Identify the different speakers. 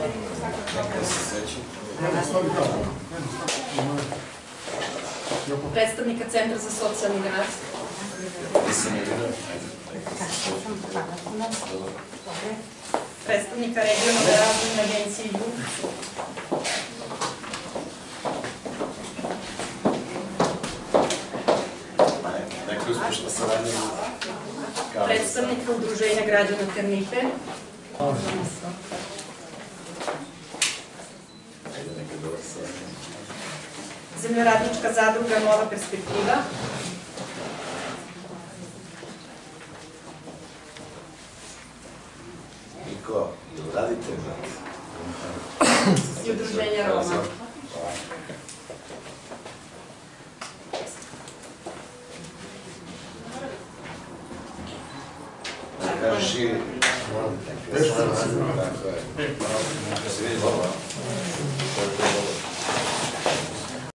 Speaker 1: Neka se seći.
Speaker 2: Predstavnika Centra za socijalni rad. Predstavnika Regionalne razvojne agencije JUG.
Speaker 1: Neka uspešna saradnja.
Speaker 2: Predstavnika Udruženja građana Ternipe. Zemljoradnička zadruga Nova perspektiva.
Speaker 1: Niko, ili radite?
Speaker 2: I Udruženja Roma.
Speaker 1: Kaži, tako je. Se vidi dobro.